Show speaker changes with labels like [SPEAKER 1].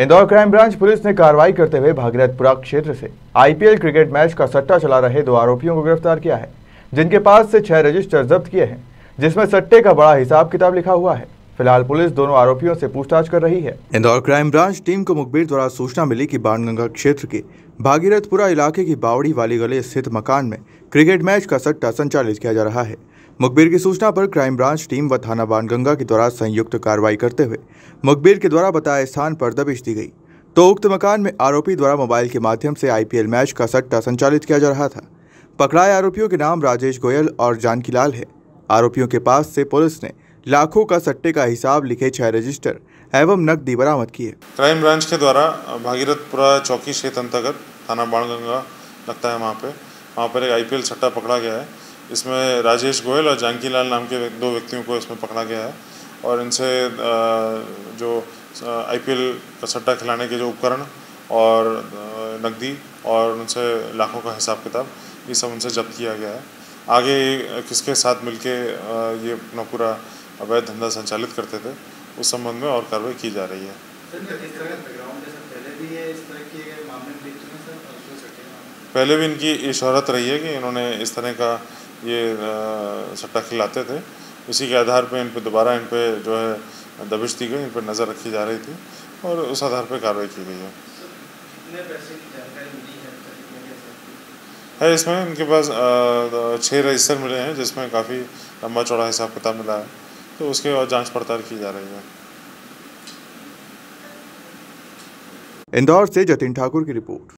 [SPEAKER 1] Indore crime branch police ने कार्रवाई करते हुए भागीरथपुरा क्षेत्र से आईपीएल क्रिकेट मैच का सट्टा चला रहे 2 आरोपियों को गिरफ्तार किया है, जिनके पास से 6 रजिस्टर जब्त किए हैं, जिसमें सट्टे का बड़ा हिसाब किताब लिखा हुआ है। फिलहाल पुलिस दोनों आरोपियों से पूछताछ कर रही है। इंदौर क्राइम ब्रांच टीम को मुखबिर द्वारा सूचना मिली कि बाणगंगा क्षेत्र के भागीरथपुरा इलाके की बावड़ी वाली गली स्थित मकान में क्रिकेट मैच का सट्टा संचालित किया जा रहा है। मुखबिर की सूचना पर क्राइम ब्रांच टीम व थाना बाणगंगा के द्वारा संयुक्त कार्रवाई करते हुए मुखबिर के द्वारा बताए स्थान पर दबिश दी गई, तो उक्त मकान में आरोपी द्वारा मोबाइल के माध्यम से आईपीएल मैच का सट्टा संचालित किया जा रहा था। पकड़ाए आरोपियों के नाम राजेश गोयल और जानकी लाल है। आरोपियों के पास से पुलिस ने लाखों का सट्टे का हिसाब लिखे 6 रजिस्टर एवं नकदी बरामद किए।
[SPEAKER 2] क्राइम ब्रांच के द्वारा भागीरथपुरा चौकी क्षेत्र अंतर्गत थाना बाणगंगा लगता है, वहाँ पर एक आईपीएल सट्टा पकड़ा गया है। इसमें राजेश गोयल और जानकी लाल नाम के 2 व्यक्तियों को इसमें पकड़ा गया है और इनसे जो आईपीएल का सट्टा खिलाने के जो उपकरण और नकदी और उनसे लाखों का हिसाब किताब ये सब उनसे जब्त किया गया है। आगे किसके साथ मिलके ये अपना पूरा अवैध धंधा संचालित करते थे उस संबंध में और कार्रवाई की जा रही है। पहले भी इनकी ये शोहरत रही है कि इन्होंने इस तरह का ये सट्टा खिलाते थे। इसी के आधार पर इन पर दोबारा इन पर जो है दबिश दी गई, इन पर नज़र रखी जा रही थी और उस आधार पर कार्रवाई की गई है। इसमें इनके पास 6 रजिस्टर मिले हैं, जिसमें काफ़ी लंबा चौड़ा हिसाब किताब मिला है, तो उसके और जांच पड़ताल की जा रही है।
[SPEAKER 1] इंदौर से जतिन ठाकुर की रिपोर्ट।